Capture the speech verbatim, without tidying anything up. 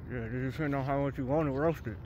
Yeah, it depends on how much you want it roasted.